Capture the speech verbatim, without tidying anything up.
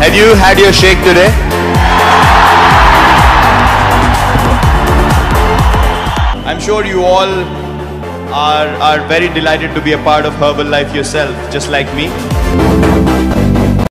Have you had your shake today? I'm sure you all are, are very delighted to be a part of Herbalife yourself, just like me.